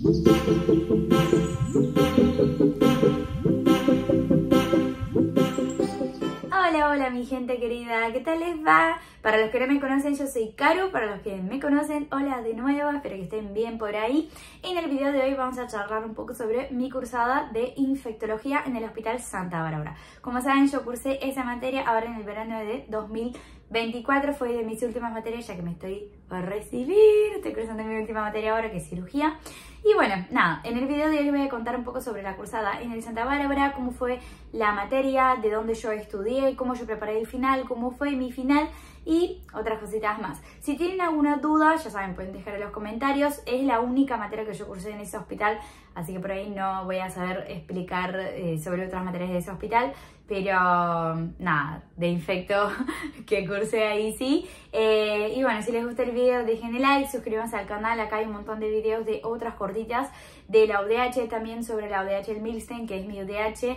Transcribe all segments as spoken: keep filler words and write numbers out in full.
Hola, hola mi gente querida, ¿qué tal les va? Para los que no me conocen, yo soy Caru. Para los que me conocen, hola de nuevo, espero que estén bien por ahí. En el video de hoy vamos a charlar un poco sobre mi cursada de infectología en el Hospital Santa Bárbara. Como saben, yo cursé esa materia ahora en el verano de dos mil veinticuatro, fue de mis últimas materias ya que me estoy por recibir, estoy cursando mi última materia ahora que es cirugía. Y bueno, nada, en el video de hoy les voy a contar un poco sobre la cursada en el Santa Bárbara, cómo fue la materia, de dónde yo estudié, cómo yo preparé el final, cómo fue mi final y otras cositas más. Si tienen alguna duda, ya saben, pueden dejar en los comentarios. Es la única materia que yo cursé en ese hospital, así que por ahí no voy a saber explicar eh, sobre otras materias de ese hospital, pero nada, de infecto que cursé ahí sí. Eh, y bueno, si les gusta el video, dejen el like, suscríbanse al canal, acá hay un montón de videos de otras cortitas de la U D H, también sobre la U D H del Milstein, que es mi U D H,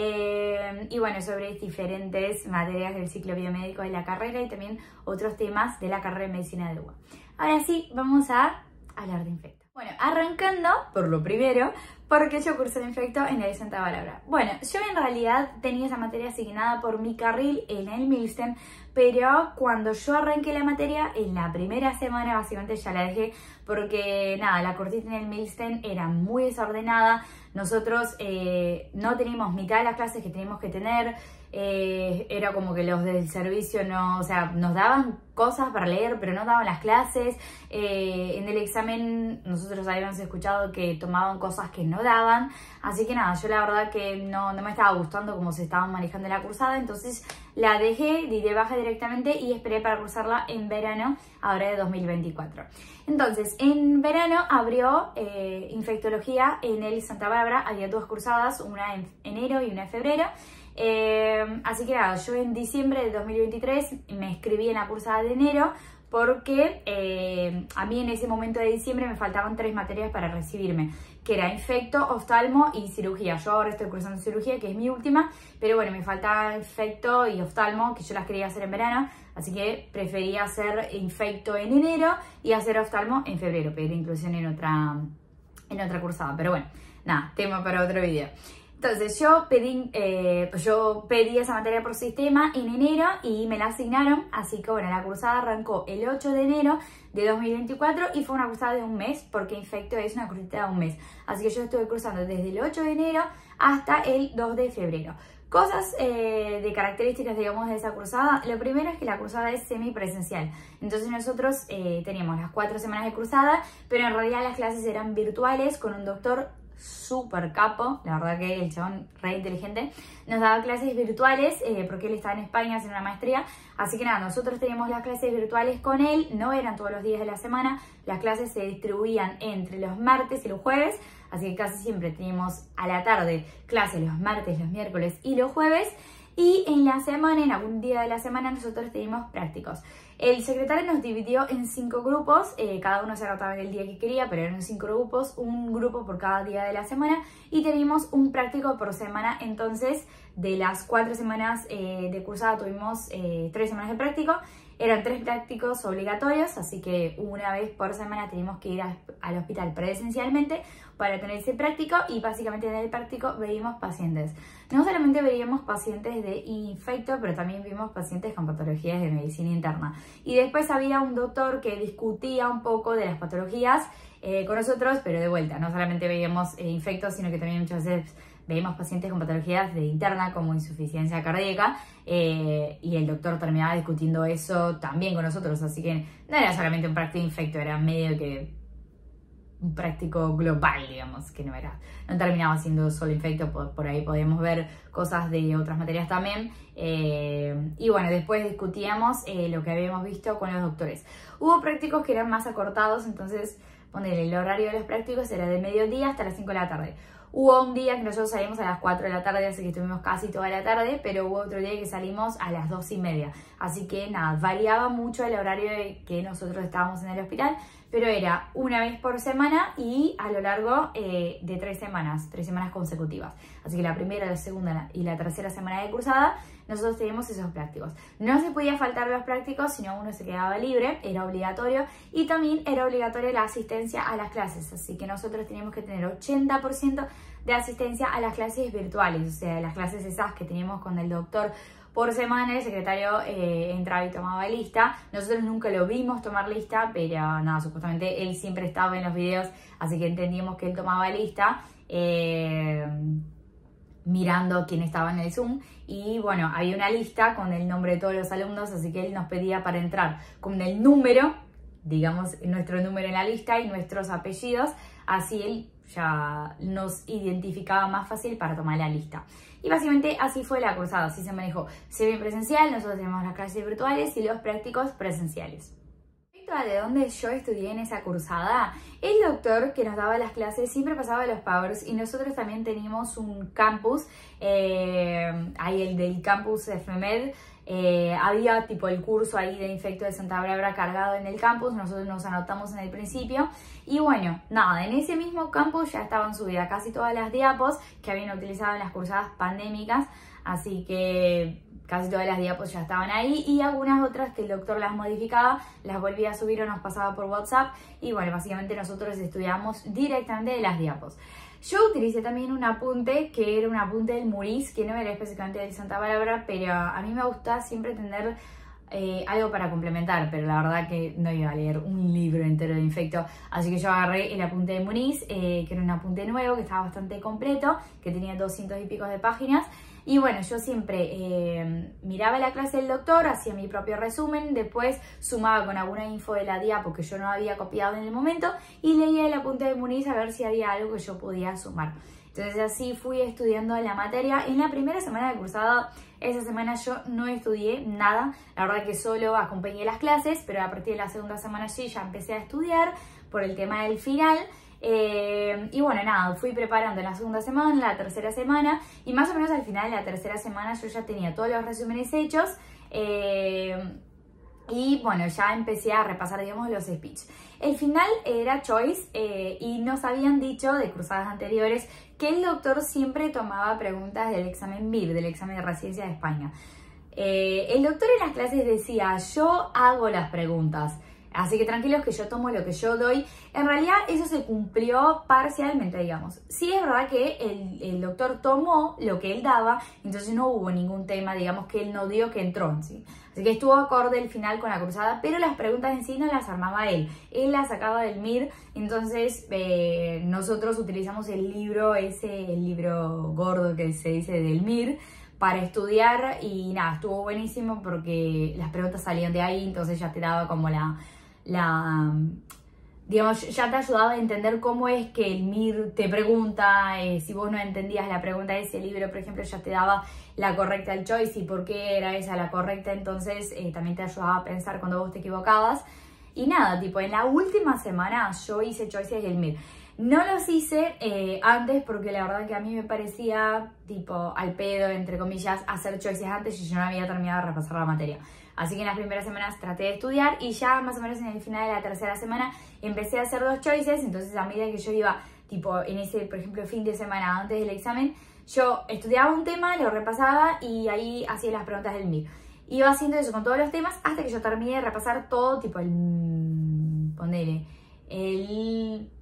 eh, y bueno, sobre diferentes materias del ciclo biomédico de la carrera y también otros temas de la carrera de medicina de U B A. Ahora sí, vamos a hablar de infecto. Bueno, arrancando por lo primero, porque yo cursé de infecto en el Santa Bárbara. Bueno, yo en realidad tenía esa materia asignada por mi carril en el Milstein, pero cuando yo arranqué la materia, en la primera semana básicamente ya la dejé, porque nada, la cortita en el Milstein era muy desordenada. Nosotros eh, no teníamos mitad de las clases que teníamos que tener. Eh, era como que los del servicio no, o sea, nos daban cosas para leer, pero no daban las clases. Eh, en el examen nosotros habíamos escuchado que tomaban cosas que no daban, así que nada, yo la verdad que no, no me estaba gustando cómo se estaban manejando la cursada, entonces la dejé, di de baja directamente y esperé para cursarla en verano, ahora de dos mil veinticuatro. Entonces, en verano abrió eh, infectología en el Santa Bárbara, había dos cursadas, una en enero y una en febrero. Eh, así que nada, yo en diciembre de dos mil veintitrés me inscribí en la cursada de enero porque eh, a mí en ese momento de diciembre me faltaban tres materias para recibirme, que era infecto, oftalmo y cirugía. Yo ahora estoy cursando cirugía, que es mi última, pero bueno, me faltaba infecto y oftalmo, que yo las quería hacer en verano, así que prefería hacer infecto en enero y hacer oftalmo en febrero, pedir inclusión en otra, en otra cursada. Pero bueno, nada, tema para otro video. Entonces yo pedí, eh, pues yo pedí esa materia por sistema en enero y me la asignaron, así que bueno, la cursada arrancó el ocho de enero de dos mil veinticuatro y fue una cursada de un mes, porque infecto es una cursita de un mes. Así que yo estuve cursando desde el ocho de enero hasta el dos de febrero. Cosas eh, de características, digamos, de esa cursada. Lo primero es que la cursada es semipresencial. Entonces nosotros eh, teníamos las cuatro semanas de cursada, pero en realidad las clases eran virtuales con un doctor súper capo, la verdad que el chabón re inteligente, nos daba clases virtuales eh, porque él estaba en España haciendo una maestría, así que nada, nosotros teníamos las clases virtuales con él, no eran todos los días de la semana, las clases se distribuían entre los martes y los jueves, así que casi siempre teníamos a la tarde clases los martes, los miércoles y los jueves, y en la semana, en algún día de la semana, nosotros teníamos prácticos. El secretario nos dividió en cinco grupos, eh, cada uno se anotaba en el día que quería, pero eran cinco grupos, un grupo por cada día de la semana, y teníamos un práctico por semana. Entonces, de las cuatro semanas eh, de cursada tuvimos eh, tres semanas de práctico. Eran tres prácticos obligatorios, así que una vez por semana teníamos que ir a, al hospital presencialmente para tener ese práctico, y básicamente en el práctico veíamos pacientes. No solamente veíamos pacientes de infecto, pero también vimos pacientes con patologías de medicina interna. Y después había un doctor que discutía un poco de las patologías eh, con nosotros, pero de vuelta, no solamente veíamos eh, infectos, sino que también muchas veces veíamos pacientes con patologías de interna como insuficiencia cardíaca, eh, y el doctor terminaba discutiendo eso también con nosotros, así que no era solamente un práctico infecto, era medio que un práctico global, digamos, que no era, no terminaba siendo solo infecto, por, por ahí podíamos ver cosas de otras materias también, eh, y bueno, después discutíamos eh, lo que habíamos visto con los doctores. Hubo prácticos que eran más acortados, entonces ponele, el horario de los prácticos era de mediodía hasta las cinco de la tarde. Hubo un día que nosotros salimos a las cuatro de la tarde, así que estuvimos casi toda la tarde, pero hubo otro día que salimos a las dos y media. Así que nada, variaba mucho el horario que nosotros estábamos en el hospital, pero era una vez por semana y a lo largo eh, de tres semanas, tres semanas consecutivas. Así que la primera, la segunda y la tercera semana de cursada nosotros teníamos esos prácticos. No se podía faltar los prácticos, sino uno se quedaba libre, era obligatorio, y también era obligatoria la asistencia a las clases, así que nosotros teníamos que tener ochenta por ciento de asistencia a las clases virtuales, o sea, las clases esas que teníamos con el doctor por semana. El secretario eh, entraba y tomaba lista. Nosotros nunca lo vimos tomar lista, pero nada, supuestamente él siempre estaba en los videos, así que entendíamos que él tomaba lista, eh, mirando quién estaba en el Zoom. Y bueno, había una lista con el nombre de todos los alumnos, así que él nos pedía para entrar con el número, digamos, nuestro número en la lista y nuestros apellidos, así él ya nos identificaba más fácil para tomar la lista. Y básicamente así fue la cursada, así se manejó. Semipresencial, nosotros tenemos las clases virtuales y los prácticos presenciales. Respecto a de dónde yo estudié en esa cursada, el doctor que nos daba las clases siempre pasaba los powers y nosotros también teníamos un campus, eh, ahí el del campus F M E D. Eh, había tipo el curso ahí de infecto de Santa Bárbara cargado en el campus, nosotros nos anotamos en el principio y bueno, nada, en ese mismo campus ya estaban subidas casi todas las diapos que habían utilizado en las cursadas pandémicas, así que casi todas las diapos ya estaban ahí y algunas otras que el doctor las modificaba, las volvía a subir o nos pasaba por WhatsApp y bueno, básicamente nosotros estudiamos directamente de las diapos. Yo utilicé también un apunte que era un apunte del Muris, que no era específicamente del Santa Bárbara, pero a mí me gusta siempre tener eh, algo para complementar, pero la verdad que no iba a leer un libro entero de infecto, así que yo agarré el apunte de Muris, eh, que era un apunte nuevo, que estaba bastante completo, que tenía doscientos y pico de páginas. Y bueno, yo siempre eh, miraba la clase del doctor, hacía mi propio resumen, después sumaba con alguna info de la diapo que yo no había copiado en el momento y leía el apunte de Muniz a ver si había algo que yo podía sumar. Entonces así fui estudiando la materia. En la primera semana de cursada, esa semana yo no estudié nada, la verdad que solo acompañé las clases, pero a partir de la segunda semana sí ya empecé a estudiar por el tema del final. Eh, y bueno, nada, fui preparando la segunda semana, la tercera semana y más o menos al final de la tercera semana yo ya tenía todos los resúmenes hechos eh, y bueno, ya empecé a repasar, digamos, los speech. El final era choice eh, y nos habían dicho de cursadas anteriores que el doctor siempre tomaba preguntas del examen M I R, del examen de residencia de España. Eh, el doctor en las clases decía, yo hago las preguntas. Así que tranquilos que yo tomo lo que yo doy. En realidad eso se cumplió parcialmente, digamos. Sí es verdad que el, el doctor tomó lo que él daba, entonces no hubo ningún tema, digamos, que él no dio que entró, ¿sí? Así que estuvo acorde el final con la cursada, pero las preguntas en sí no las armaba él. Él las sacaba del M I R, entonces eh, nosotros utilizamos el libro ese, el libro gordo que se dice del M I R, para estudiar y nada, estuvo buenísimo porque las preguntas salían de ahí, entonces ya te daba como la... la digamos, ya te ayudaba a entender cómo es que el M I R te pregunta, eh, si vos no entendías la pregunta de ese libro, por ejemplo, ya te daba la correcta al choice y por qué era esa la correcta, entonces eh, también te ayudaba a pensar cuando vos te equivocabas. Y nada, tipo, en la última semana yo hice choices del M I R. No los hice eh, antes porque la verdad que a mí me parecía, tipo, al pedo, entre comillas, hacer choices antes y yo no había terminado de repasar la materia. Así que en las primeras semanas traté de estudiar y ya más o menos en el final de la tercera semana empecé a hacer los choices. Entonces a medida que yo iba, tipo, en ese, por ejemplo, fin de semana antes del examen, yo estudiaba un tema, lo repasaba y ahí hacía las preguntas del M I R. Iba haciendo eso con todos los temas hasta que yo terminé de repasar todo, tipo, el... ponele, el...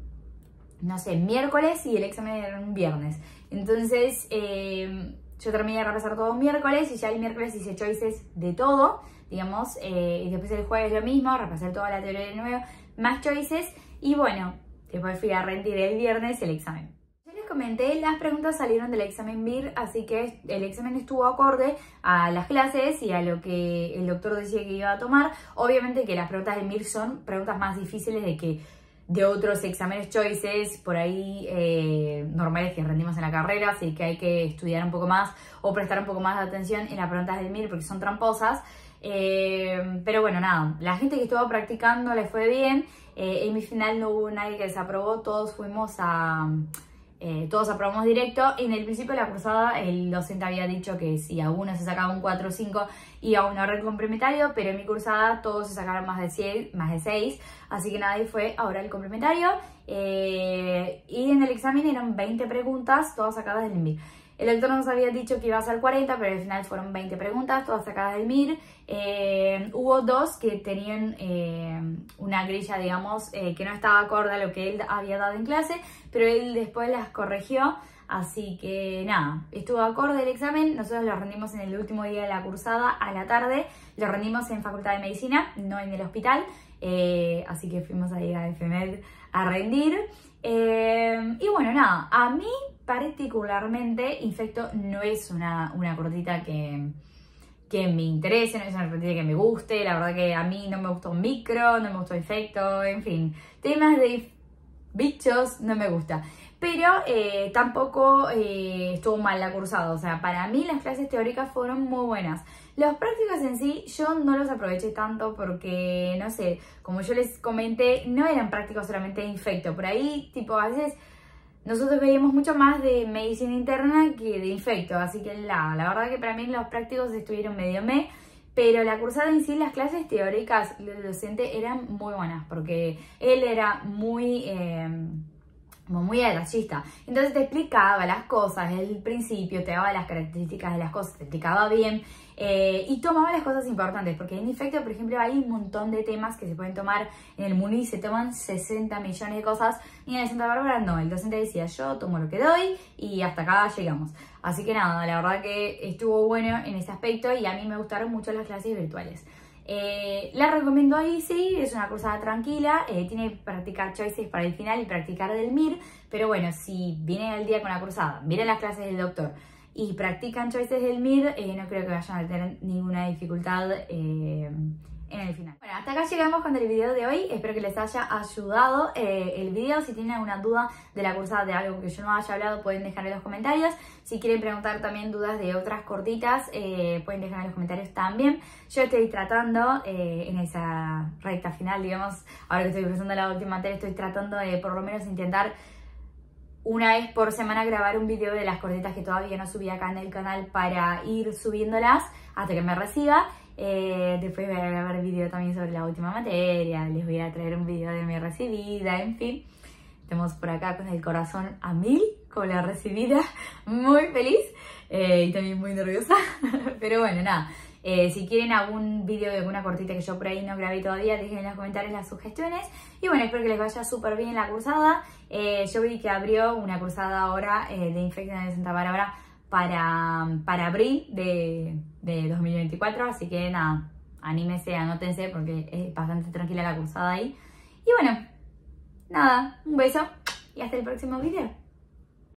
no sé, miércoles y el examen era un viernes. Entonces, eh, yo terminé de repasar todo un miércoles y ya el miércoles hice choices de todo, digamos, eh, y después el jueves lo mismo, repasé toda la teoría de nuevo, más choices, y bueno, después fui a rendir el viernes el examen. Ya les comenté, las preguntas salieron del examen M I R, así que el examen estuvo acorde a las clases y a lo que el doctor decía que iba a tomar. Obviamente que las preguntas del M I R son preguntas más difíciles de que de otros exámenes choices por ahí eh, normales que rendimos en la carrera, así que hay que estudiar un poco más o prestar un poco más de atención en las preguntas del M I R porque son tramposas. Eh, pero bueno, nada, la gente que estuvo practicando le fue bien. Eh, en mi final no hubo nadie que desaprobó, todos fuimos a... eh, todos aprobamos directo. En el principio de la cursada el docente había dicho que si a uno se sacaba un cuatro o cinco iba a un ahorro complementario, pero en mi cursada todos se sacaron más de seis, más de seis, así que nadie fue ahora el complementario. Eh, y en el examen eran veinte preguntas, todas sacadas del M I R. El doctor nos había dicho que iba a ser cuarenta, pero al final fueron veinte preguntas, todas sacadas del M I R. Eh, hubo dos que tenían eh, una grilla, digamos, eh, que no estaba acorde a lo que él había dado en clase, pero él después las corrigió. Así que nada, estuvo acorde el examen. Nosotros lo rendimos en el último día de la cursada a la tarde. Lo rendimos en Facultad de Medicina, no en el hospital. Eh, así que fuimos ahí a F M E D a rendir. Eh, y bueno, nada, a mí particularmente Infecto no es una, una cortita que, que me interese, no es una cortita que me guste. La verdad que a mí no me gustó Micro, no me gustó Infecto, en fin. Temas de bichos no me gusta. Pero eh, tampoco eh, estuvo mal la cursada. O sea, para mí las clases teóricas fueron muy buenas. Los prácticos en sí yo no los aproveché tanto porque, no sé, como yo les comenté, no eran prácticos solamente de Infecto. Por ahí, tipo, a veces nosotros veíamos mucho más de medicina interna que de Infecto. Así que la, la verdad que para mí los prácticos estuvieron medio me. Pero la cursada en sí, las clases teóricas del docente eran muy buenas. Porque él era muy... Eh, como muy detallista. Entonces te explicaba las cosas, el principio, te daba las características de las cosas, te explicaba bien eh, y tomaba las cosas importantes, porque en Infecto, por ejemplo, hay un montón de temas que se pueden tomar. En el MUNI se toman sesenta millones de cosas y en el Santa Bárbara no. El docente decía, yo tomo lo que doy y hasta acá llegamos. Así que nada, la verdad que estuvo bueno en ese aspecto y a mí me gustaron mucho las clases virtuales. Eh, la recomiendo ahí, sí, es una cursada tranquila, eh, tiene que practicar choices para el final y practicar del M I R, pero bueno, si vienen al día con la cursada, miren las clases del doctor y practican choices del M I R, eh, no creo que vayan a tener ninguna dificultad eh, en el final. Bueno, hasta acá llegamos con el video de hoy, espero que les haya ayudado eh, el video. Si tienen alguna duda de la cursada, de algo que yo no haya hablado, pueden dejar en los comentarios. Si quieren preguntar también dudas de otras cortitas, eh, pueden dejar en los comentarios también. Yo estoy tratando eh, en esa recta final, digamos, ahora que estoy presentando la última materia, estoy tratando de por lo menos intentar una vez por semana grabar un video de las cortitas que todavía no subí acá en el canal para ir subiéndolas hasta que me reciba. Eh, después voy a grabar video también sobre la última materia, les voy a traer un video de mi recibida, en fin. Estamos por acá con el corazón a mil, con la recibida, muy feliz eh, y también muy nerviosa. Pero bueno, nada, eh, si quieren algún video de alguna cortita que yo por ahí no grabé todavía, dejen en los comentarios las sugestiones. Y bueno, espero que les vaya súper bien la cursada. Eh, yo vi que abrió una cursada ahora eh, de Infección de Santa Bárbara para, para abril de, de dos mil veinticuatro, así que nada, anímense, anótense porque es bastante tranquila la cursada ahí. Y bueno, nada, un beso y hasta el próximo video.